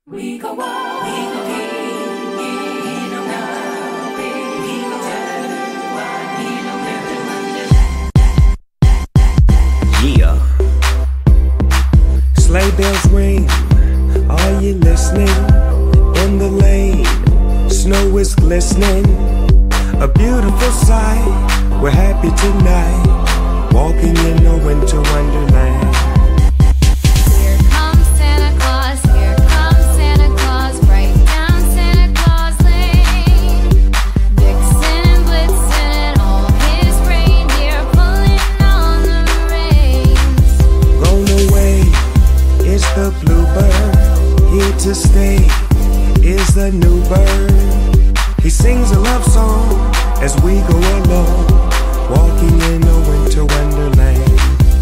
We go on, we go in and out, baby. We go turn, we go Yeah. Sleigh bells ring, are you listening? In the lane, snow is glistening. A beautiful sight, we're happy tonight, walking in a winter wonderland. The bluebird, here to stay is the new bird. He sings a love song as we go along, walking in a winter wonderland.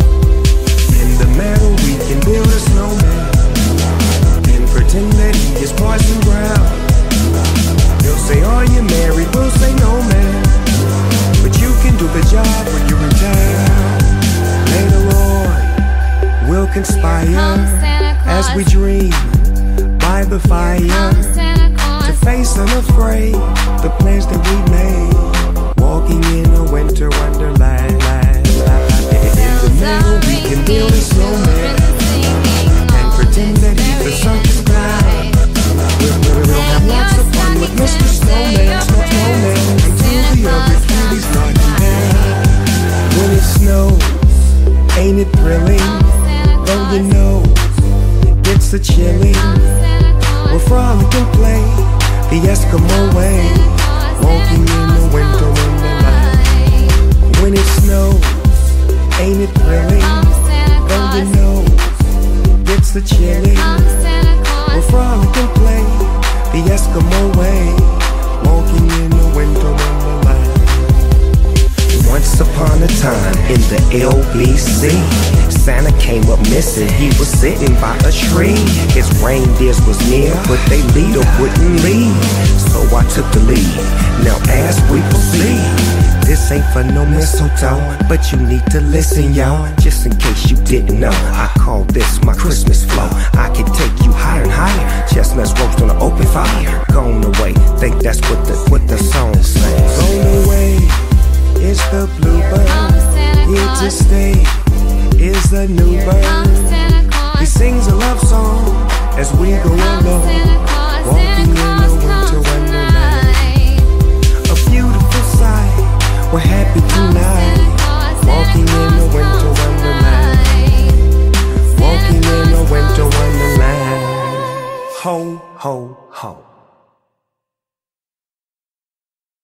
In the meadow we can build a snowman and pretend that he is Parson Brown. He'll say, are you married? We'll say no, man, but you can do the job when you're in town. Later on we'll conspire as we dream by the fire to face unafraid the plans that we made, walking in a winter wonderland. In the middle we can build a snowman and pretend that he's the circus clown. We'll have lots of fun with Mr. Snowman, Snowman, until the other cuties knock him down. When it snows, ain't it thrilling? Though you know it's a chilling, we'll frolic and play the Eskimo way, walking in the winter wonderland. When it snows, ain't it thrilling? Though you know it's a chilling, we'll frolic and play the Eskimo way, walking in the winter wonderland. Once upon a time in the LBC, Santa came up missing, he was sitting by a tree. His reindeers was near, but they leader wouldn't leave, so I took the lead. Now as we proceed, this ain't for no mistletoe, but you need to listen, y'all. Just in case you didn't know, I call this my Christmas flow. I can take you higher and higher, chestnuts roast on an open fire. Gone away, think that's what the song says. Gone away is the bluebird, here to stay is the new bird. He sings a love song as we go along, walking in a winter wonderland. A beautiful sight, we're happy tonight, walking in a winter wonderland, walking in a winter wonderland. Ho, ho, ho.